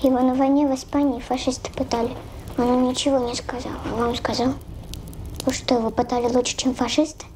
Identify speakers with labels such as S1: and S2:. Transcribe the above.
S1: Его на войне в Испании фашисты пытали. Он им ничего не сказал. А вам сказал? Вы что, его пытали лучше, чем фашисты?